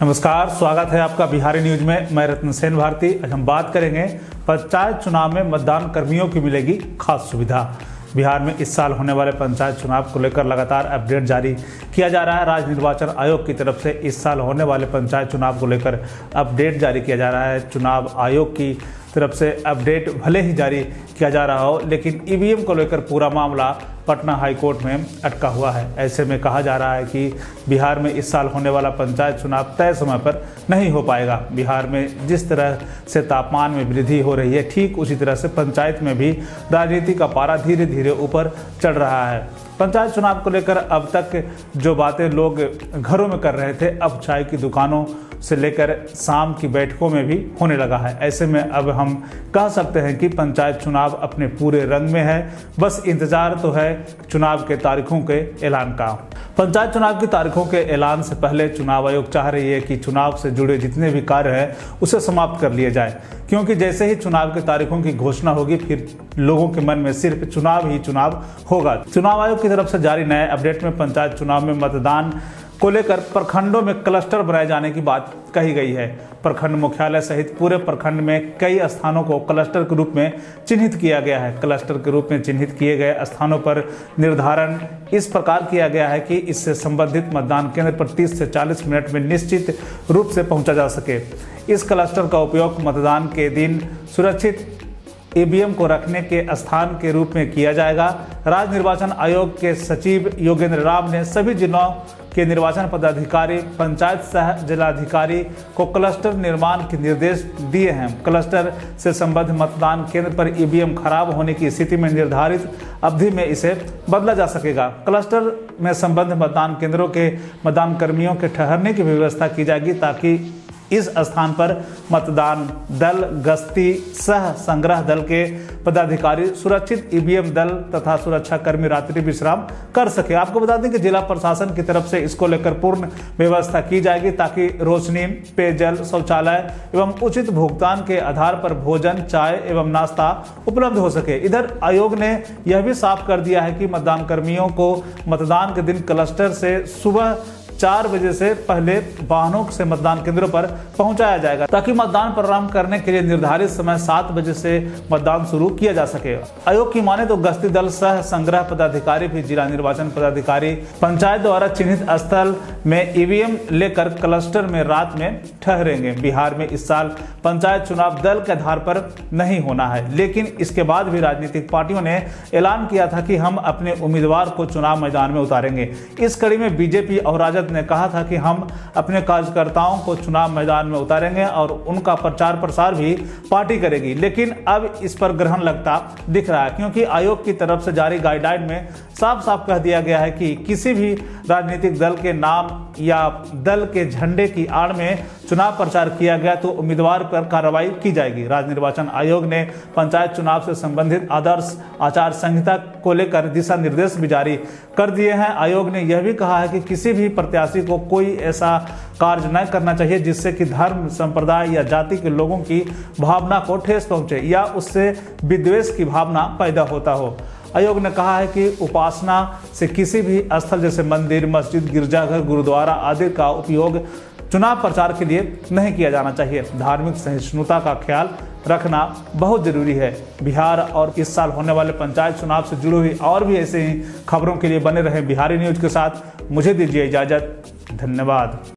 नमस्कार, स्वागत है आपका बिहारी न्यूज में। मैं रत्न सेन भारती। आज हम बात करेंगे पंचायत चुनाव में मतदान कर्मियों की मिलेगी खास सुविधा। बिहार में इस साल होने वाले पंचायत चुनाव को लेकर लगातार अपडेट जारी किया जा रहा है। राज्य निर्वाचन आयोग की तरफ से इस साल होने वाले पंचायत चुनाव को लेकर अपडेट जारी किया जा रहा है। चुनाव आयोग की तरफ से अपडेट भले ही जारी किया जा रहा हो, लेकिन ईवीएम को लेकर पूरा मामला पटना हाई कोर्ट में अटका हुआ है। ऐसे में कहा जा रहा है कि बिहार में इस साल होने वाला पंचायत चुनाव तय समय पर नहीं हो पाएगा। बिहार में जिस तरह से तापमान में वृद्धि हो रही है, ठीक उसी तरह से पंचायत में भी राजनीति का पारा धीरे धीरे ऊपर चढ़ रहा है। पंचायत चुनाव को लेकर अब तक जो बातें लोग घरों में कर रहे थे, अब चाय की दुकानों से लेकर शाम की बैठकों में भी होने लगा है। ऐसे में अब हम कह सकते हैं कि पंचायत चुनाव अपने पूरे रंग में है। बस इंतजार तो है चुनाव के तारीखों के ऐलान का। पंचायत चुनाव की तारीखों के ऐलान से पहले चुनाव आयोग चाह रही है कि चुनाव से जुड़े जितने भी कार्य हैं उसे समाप्त कर लिए जाए, क्योंकि जैसे ही चुनाव के तारीखों की घोषणा होगी, फिर लोगों के मन में सिर्फ चुनाव ही चुनाव होगा। चुनाव आयोग की तरफ से जारी नए अपडेट में पंचायत चुनाव में मतदान को लेकर प्रखंडों में क्लस्टर बनाए जाने की बात कही गई है। प्रखंड मुख्यालय सहित पूरे प्रखंड में कई स्थानों को क्लस्टर के रूप में चिन्हित किया गया है। क्लस्टर के रूप में चिन्हित किए गए स्थानों पर निर्धारण इस प्रकार किया गया है कि इससे संबंधित मतदान केंद्र पर 30 से 40 मिनट में निश्चित रूप से पहुंचा जा सके। इस क्लस्टर का उपयोग मतदान के दिन सुरक्षित ईवीएम को रखने के स्थान के रूप में किया जाएगा। राज्य निर्वाचन आयोग के सचिव योगेंद्र राम ने सभी जिलों के निर्वाचन पदाधिकारी, पंचायत सह जिलाधिकारी को क्लस्टर निर्माण के निर्देश दिए हैं। क्लस्टर से संबद्ध मतदान केंद्र पर ईवीएम खराब होने की स्थिति में निर्धारित अवधि में इसे बदला जा सकेगा। क्लस्टर में संबद्ध मतदान केंद्रों के मतदान कर्मियों के ठहरने की व्यवस्था की जाएगी, ताकि इस स्थान पर मतदान दल, गश्ती सह संग्रह दल के पदाधिकारी, सुरक्षित ईवीएम दल तथा सुरक्षा कर्मी रात्रि विश्राम कर सके। आपको बता दें कि जिला प्रशासन की तरफ से इसको लेकर पूर्ण व्यवस्था की जाएगी, ताकि रोशनी, पेयजल, शौचालय एवं उचित भुगतान के आधार पर भोजन, चाय एवं नाश्ता उपलब्ध हो सके। इधर आयोग ने यह भी साफ कर दिया है कि मतदान कर्मियों को मतदान के दिन क्लस्टर से सुबह 4 बजे से पहले वाहनों से मतदान केंद्रों पर पहुंचाया जाएगा, ताकि मतदान प्रारंभ करने के लिए निर्धारित समय 7 बजे से मतदान शुरू किया जा सके। आयोग की माने तो गश्ती दल सह संग्रह पदाधिकारी भी जिला निर्वाचन पदाधिकारी पंचायत द्वारा चिन्हित स्थल में ईवीएम लेकर क्लस्टर में रात में ठहरेंगे। बिहार में इस साल पंचायत चुनाव दल के आधार पर नहीं होना है, लेकिन इसके बाद भी राजनीतिक पार्टियों ने ऐलान किया था कि हम अपने उम्मीदवार को चुनाव मैदान में उतारेंगे। इस कड़ी में बीजेपी और राजद ने कहा था कि हम अपने कार्यकर्ताओं को चुनाव मैदान में उतारेंगे और उनका प्रचार प्रसार भी पार्टी करेगी। लेकिन अब इस पर ग्रहण लगता दिख रहा है, क्योंकि आयोग की तरफ से जारी गाइडलाइन में साफ साफ कह दिया गया है कि किसी भी राजनीतिक दल के नाम या दल के झंडे की आड़ में चुनाव प्रचार किया गया तो उम्मीदवार पर कार्रवाई की जाएगी। राज्य निर्वाचन आयोग ने पंचायत चुनाव से संबंधित आदर्श आचार संहिता को लेकर दिशा निर्देश भी जारी कर दिए हैं। आयोग ने यह भी कहा है कि किसी भी प्रत्याशी को कोई ऐसा कार्य न करना चाहिए जिससे कि धर्म, संप्रदाय या जाति के लोगों की भावना को ठेस पहुंचे या उससे विद्वेष की भावना पैदा होता हो। आयोग ने कहा है कि उपासना से किसी भी स्थल जैसे मंदिर, मस्जिद, गिरजाघर, गुरुद्वारा आदि का उपयोग चुनाव प्रचार के लिए नहीं किया जाना चाहिए। धार्मिक सहिष्णुता का ख्याल रखना बहुत जरूरी है। बिहार और इस साल होने वाले पंचायत चुनाव से जुड़ी हुई और भी ऐसे ही खबरों के लिए बने रहे बिहारी न्यूज के साथ। मुझे दीजिए इजाजत। धन्यवाद।